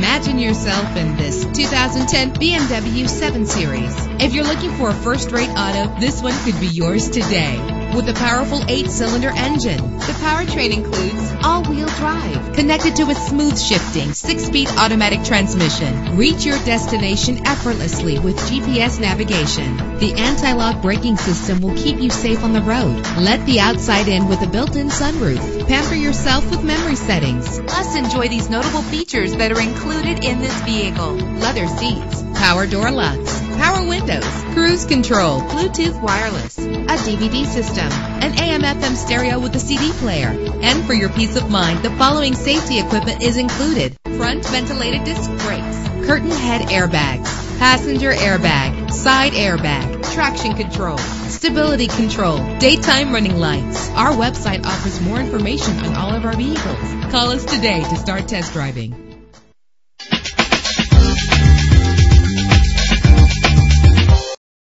Imagine yourself in this 2010 BMW 7 Series. If you're looking for a first-rate auto, this one could be yours today. With a powerful 8-cylinder engine, the powertrain includes all-wheel drive, connected to a smooth shifting 6-speed automatic transmission. Reach your destination effortlessly with GPS navigation. The anti-lock braking system will keep you safe on the road. Let the outside in with a built-in sunroof. Pamper yourself with memory settings. Plus, enjoy these notable features that are included in this vehicle: leather seats, power door locks, power windows, cruise control, Bluetooth wireless, a DVD system, an AM/FM stereo with a CD player. And for your peace of mind, the following safety equipment is included: front ventilated disc brakes, curtain head airbags, passenger airbag, side airbag, traction control, stability control, daytime running lights. Our website offers more information on all of our vehicles. Call us today to start test driving.